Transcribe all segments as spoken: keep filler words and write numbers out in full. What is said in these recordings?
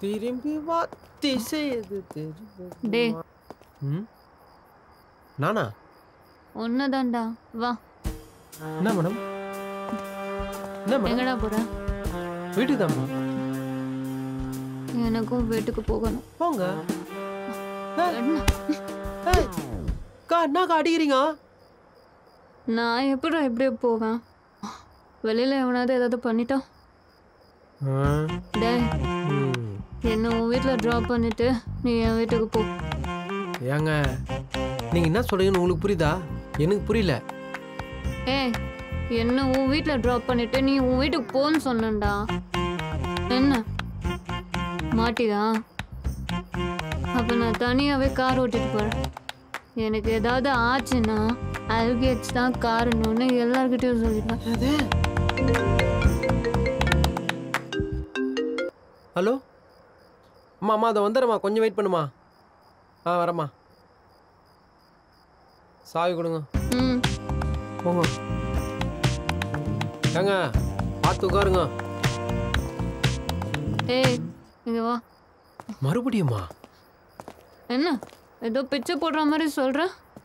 திரும்பி வா திசையது டேய் ம் நானா ஒன்னதான்டா வா. என்ன மேடம் என்ன மேடம் எங்கடா போற? வீட்டுக்கு தான் மேடம். எனக்கும் வீட்டுக்கு போகணும். போங்க. அக்கா என்னக்கா அடிக்கிறீங்க? நான் எப்படி எப்படி போவேன்? வெளியில எவனாவது ஏதாவது பண்ணிட்டா? டேய் என்ன உன் வீட்டில் ட்ராப் பண்ணிட்டு நீ என் வீட்டுக்கு போ. ஏங்க நீங்க என்ன சொல்றீங்கன்னு உங்களுக்கு புரியுதா? எனக்கு புரியல. ஏய் என்ன உன் வீட்டில் ட்ராப் பண்ணிட்டு நீ உன் வீட்டுக்கு போன்னு சொன்னேன்டா. என்ன மாட்டியா? அப்போ நான் தனியாகவே கார் ஓட்டிட்டு போகிறேன். எனக்கு ஏதாவது ஆச்சுன்னா அல்கேட்ஸ் தான் காரணம்னு எல்லார்கிட்டையும் சொல்லிட்டேன். ஹலோ அம்மா அம்மா அதை வந்துடுறம்மா, கொஞ்சம் வெயிட் பண்ணுமா. ஆ வரம்மா. சாவி கொடுங்க. ம் போங்க. ஏங்க பார்த்து உட்காருங்க. ஏய் இங்க வா. மறுபடியுமா? என்ன ஏதோ பிச்சை போடுற மாதிரி சொல்ற?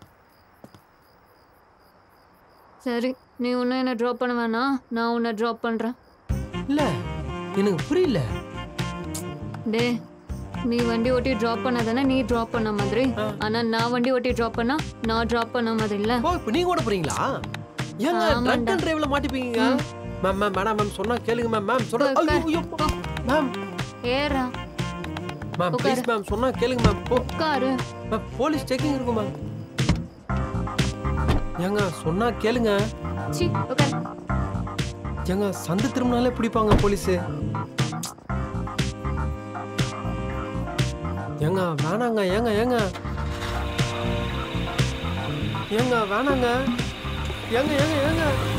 சரி நீ உன்னை என்ன ட்ராப் பண்ண வேணாம், நான் உன்னை ட்ராப் பண்றேன். இல்ல எனக்கு புரியல. டே நீ வண்டி ஓட்டி ட்ராப் பண்ணதானே நீ ட்ராப் பண்ண மாதிரி, ஆனா நான் வண்டி ஓட்டி ட்ராப் பண்ணா நான் ட்ராப் பண்ண மாதிரி இல்ல. ஓ இப்போ நீங்க ஓட போறீங்களா? ஏங்க ட்ரங்க் அண்ட் டிரைவ்ல மாட்டிப்பீங்க. மேம் மேம் மேடம் மேம் சொன்னா கேளுங்க மேம். மேம் சொல்ற ஐயோ மேம் ஏறா மேம் ப்ளீஸ் மேம் சொன்னா கேளுங்க மேம். உட்காரு. மேம் போலீஸ் செக்கிங் இருக்கும் மேம். ஏங்க சொன்னா கேளுங்க. சி உட்காரு. ஏங்க சந்து திரும்பினாலே பிடிப்பாங்க போலீஸ். ஏங்க வேணாங்க. ஏங்க ஏங்க ஏங்க வேணாங்க. ஏங்க ஏங்க ஏங்க